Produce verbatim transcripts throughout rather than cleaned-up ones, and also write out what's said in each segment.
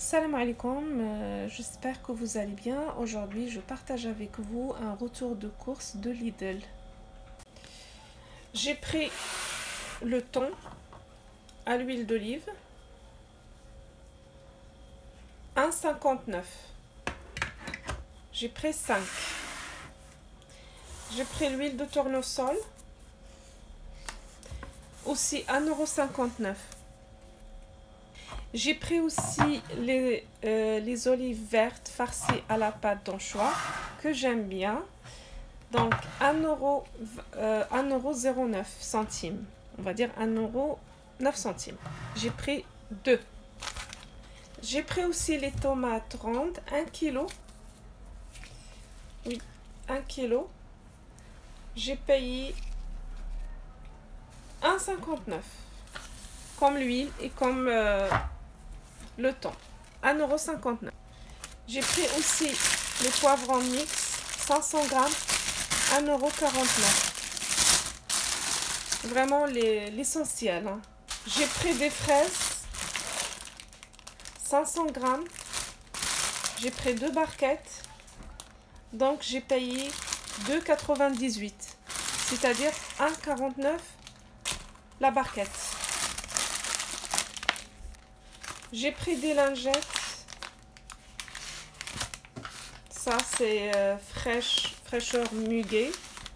Salam alaikum, euh, j'espère que vous allez bien. Aujourd'hui, je partage avec vous un retour de course de Lidl. J'ai pris le thon à l'huile d'olive, un euro cinquante-neuf. J'ai pris cinq. J'ai pris l'huile de tournesol, aussi un euro cinquante-neuf. J'ai pris aussi les, euh, les olives vertes farcies à la pâte d'anchois que j'aime bien. Donc un euro zéro neuf centimes. On va dire un euro neuf centimes. J'ai pris deux. J'ai pris aussi les tomates rondes, un kilo. Oui, un kilo. J'ai payé un euro cinquante-neuf. Comme l'huile et comme euh, le thon. un euro cinquante-neuf. J'ai pris aussi les poivrons mix, cinq cents grammes, un euro quarante-neuf. Vraiment l'essentiel. Hein. J'ai pris des fraises, cinq cents grammes. J'ai pris deux barquettes. Donc j'ai payé deux euros quatre-vingt-dix-huit. C'est-à-dire un euro quarante-neuf la barquette. J'ai pris des lingettes. Ça c'est euh, fraîche, fraîcheur muguet.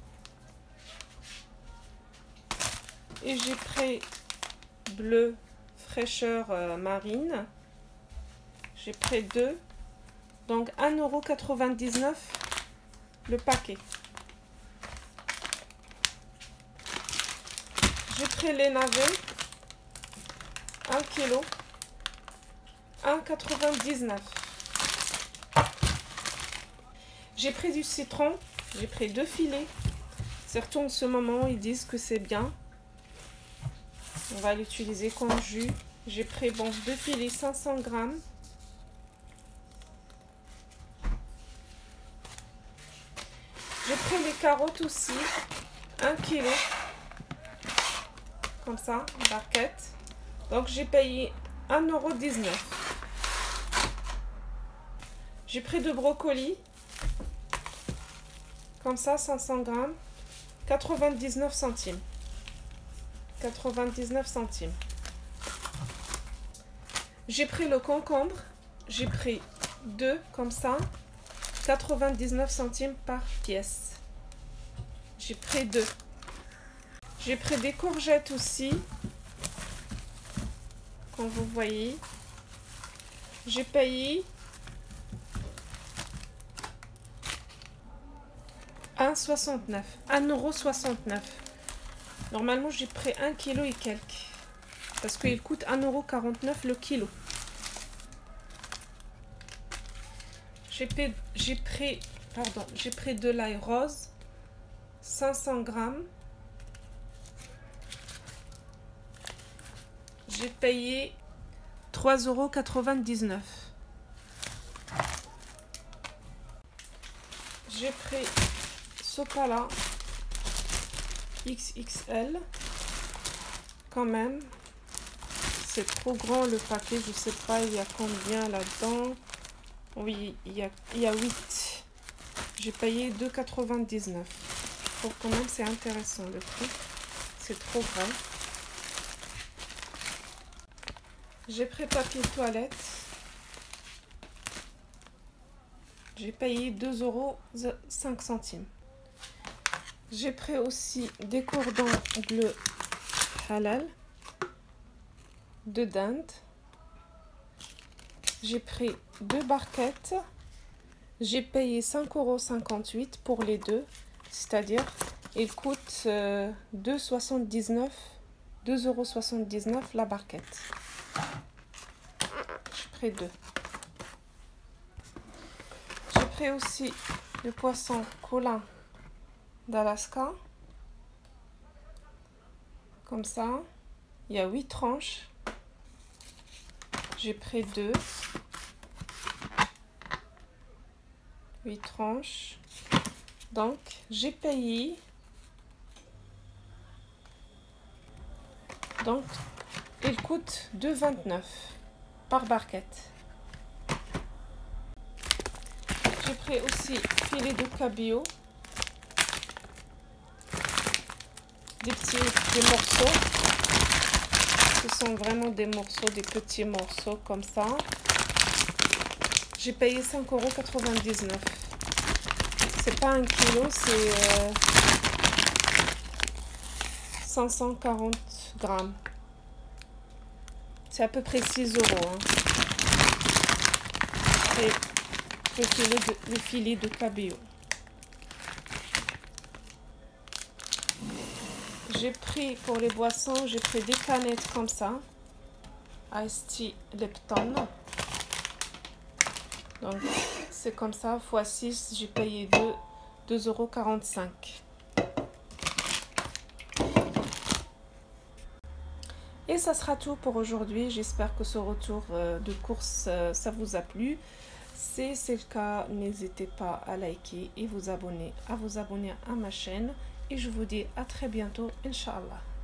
Et j'ai pris bleu fraîcheur euh, marine. J'ai pris deux. Donc un euro quatre-vingt-dix-neuf le paquet. J'ai pris les navets. un kilo. un euro quatre-vingt-dix-neuf. J'ai pris du citron. J'ai pris deux filets. Surtout en ce moment, ils disent que c'est bien. On va l'utiliser comme jus. J'ai pris bon, deux filets, cinq cents grammes. J'ai pris les carottes aussi. un kilo. Comme ça, barquette. Donc j'ai payé un euro dix-neuf. J'ai pris de brocolis. Comme ça, cinq cents grammes. quatre-vingt-dix-neuf centimes. quatre-vingt-dix-neuf centimes. J'ai pris le concombre. J'ai pris deux comme ça. quatre-vingt-dix-neuf centimes par pièce. J'ai pris deux. J'ai pris des courgettes aussi. Comme vous voyez. J'ai payé un euro soixante-neuf. un euro soixante-neuf. Normalement, j'ai pris un kilo et quelques. Parce qu'il coûte un euro quarante-neuf le kilo. J'ai pris, j'ai pris, pardon, j'ai pris de l'ail rose. cinq cents grammes. J'ai payé trois euros quatre-vingt-dix-neuf. J'ai pris Sopala X X L. Quand même. C'est trop grand le paquet. Je sais pas, il y a combien là-dedans. Oui, il y a, il y a huit. J'ai payé deux euros quatre-vingt-dix-neuf. Je trouve quand même c'est intéressant le prix. C'est trop vrai. J'ai pris papier toilette. J'ai payé deux euros cinq centimes. J'ai pris aussi des cordons bleus halal de dinde. J'ai pris deux barquettes. J'ai payé cinq euros cinquante-huit pour les deux. C'est-à-dire, ils coûtent euh, deux euros soixante-dix-neuf. deux euros soixante-dix-neuf la barquette. J'ai pris deux. J'ai pris aussi le poisson colin d'Alaska. Comme ça. Il y a huit tranches. J'ai pris deux. huit tranches. Donc, j'ai payé. Donc, il coûte deux euros vingt-neuf par barquette. J'ai pris aussi filet de cabillaud. Des petits des morceaux. Ce sont vraiment des morceaux, des petits morceaux comme ça. J'ai payé cinq euros quatre-vingt-dix-neuf. C'est pas un kilo, c'est euh, cinq cent quarante grammes. C'est à peu près six euros. Hein. Et le filet de, le filet de cabillaud. J'ai pris pour les boissons, j'ai pris des canettes comme ça. Iced Tea Lipton. Donc c'est comme ça, fois six, j'ai payé deux euros quarante-cinq. Et ça sera tout pour aujourd'hui. J'espère que ce retour de course, ça vous a plu. Si c'est le cas, n'hésitez pas à liker et vous abonner, à vous abonner à ma chaîne. Et je vous dis à très bientôt, Inch'Allah.